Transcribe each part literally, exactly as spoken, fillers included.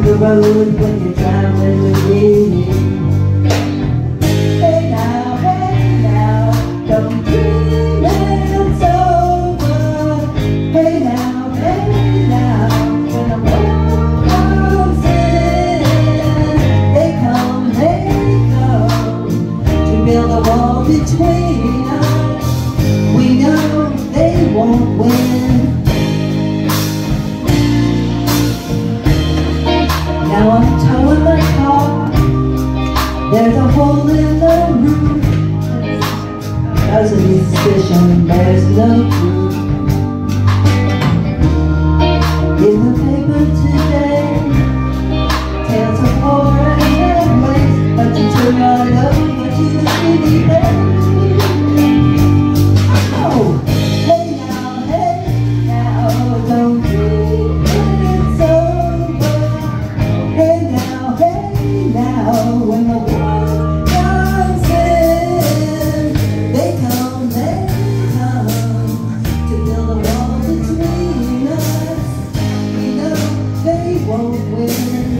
the road when you're traveling with me. Hey now, hey now, don't dream it's over. Hey now, hey now, when the world comes in, they come, they come to build a wall between us. We know they won't win. Now I'm towing my car, there's a hole in the roof. Because of suspicion, there's no proof. In the paper today, tales of horror and waste, but you turn right over to the city place. Oh, hey now, hey now, don't dream it's over. Hey now, hey now, when the world comes in, they come, they come to build a wall between us. We know they won't win.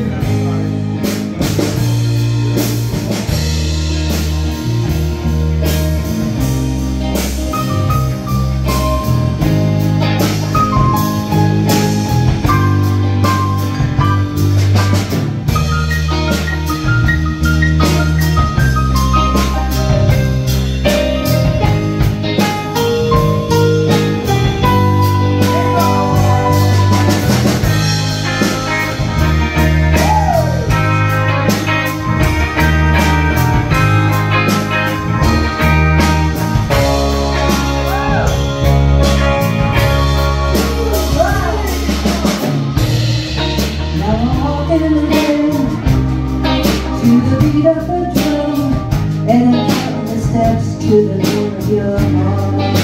In the rain, to the beat of a drum, and I'm counting the steps to the door of your heart.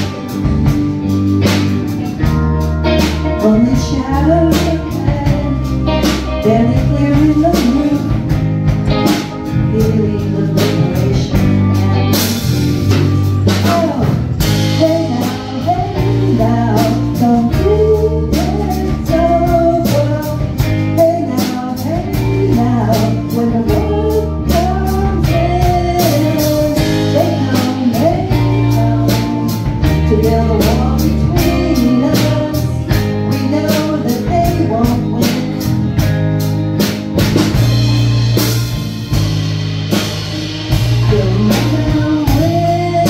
Only shadows of pain, barely clearing the room, feeling the liberation and peace. Oh, hey now, hey now, don't breathe it's over. Hey now, hey now, when the world comes in, they come, they come to build a wall between us. We know that they won't win. They'll never win.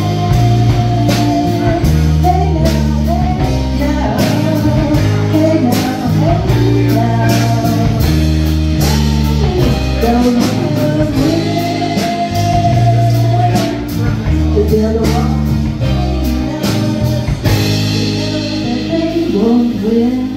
Hey now, hey now, hey now, hey now. They'll never win. To build a wall between us, we know that they won't win.